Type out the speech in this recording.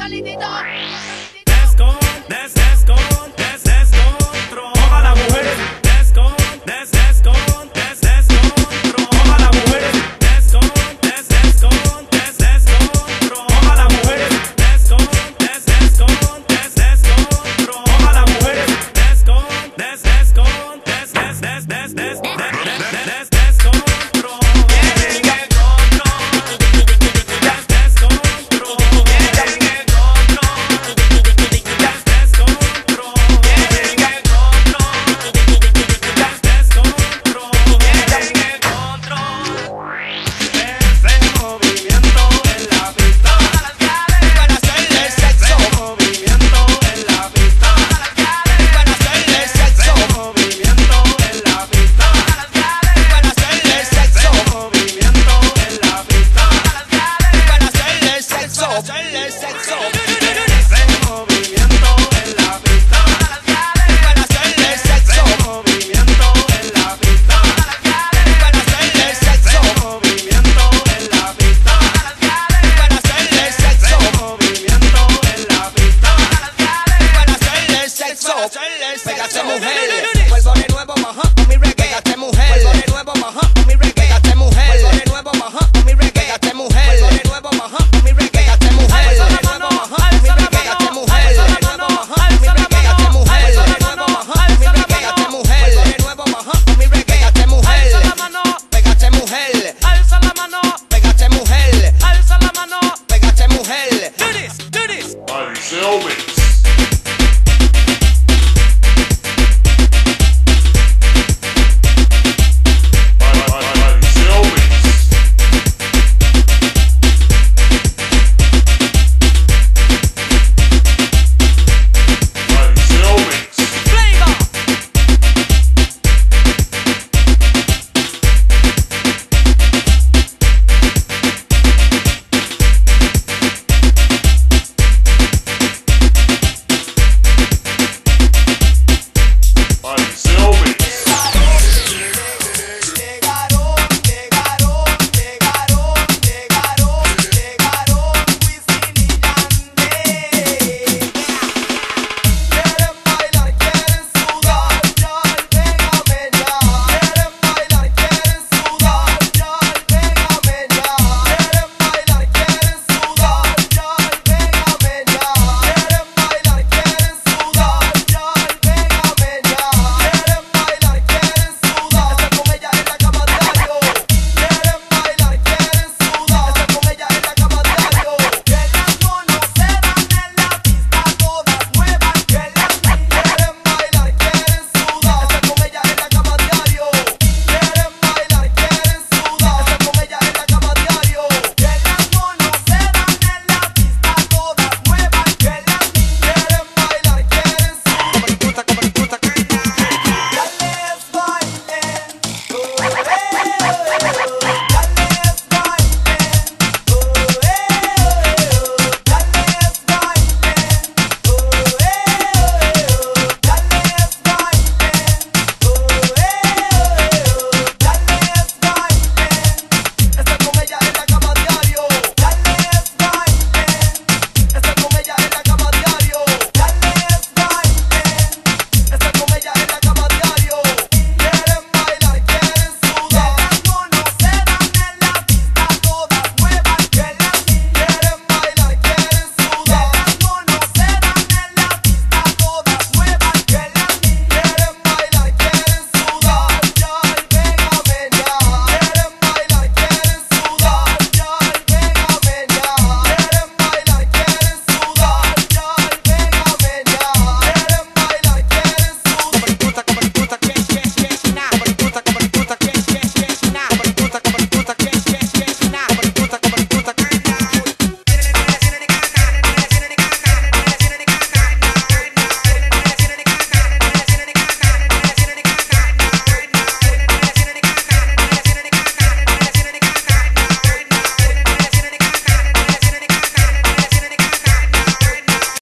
calitito. Descontrol. Todas las mujeres. Descontrol. Todas las mujeres. Descontrol. Todas las mujeres. Descontrol. Todas las mujeres. Pégate mujer, vuelvo de nuevo, baja con mi reggae. Pégate mujer, vuelvo de nuevo, baja con mi reggae. Pégate mujer, vuelvo de nuevo, baja con mi reggae. Pégate mujer, vuelvo de nuevo, baja con mi reggae. Pégate mujer, vuelvo de nuevo, baja con mi reggae. Pégate mujer, vuelvo de nuevo, baja con mi reggae. Pégate mujer, vuelvo de nuevo, baja con mi reggae. Pégate mujer, vuelvo de nuevo, baja con mi reggae. Pégate mujer, pégate mujer, Alza la mano, pégate mujer, alza la mano. pégate mujer. Do this, do this. Marcel Mix.